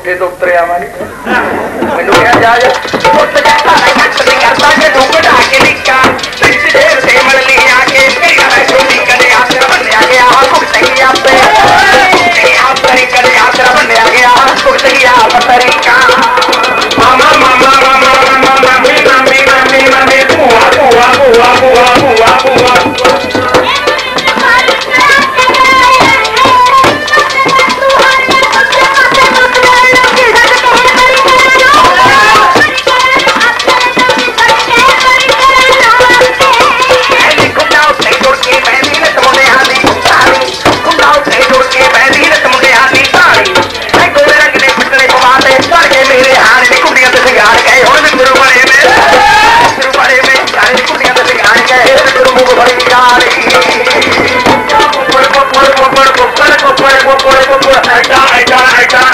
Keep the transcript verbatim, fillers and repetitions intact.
कोठे तो उतरे आवानी मैनू क्या जा जा उठ जा तारा कट नहीं करता के तू कटा के निका पिछ देर से मल ली आके मेरा मैं छोटी कदे आसरा बनया गया कुछ नहीं आपे नहीं आप तरी कदे आसरा बनया गया कुछ नहीं आप तरीका मामा मामा मामा मामा मम्मी मम्मी मम्मी मम्मी बुआ बुआ बुआ बुआ बुआ बुआ I got, I got, I got.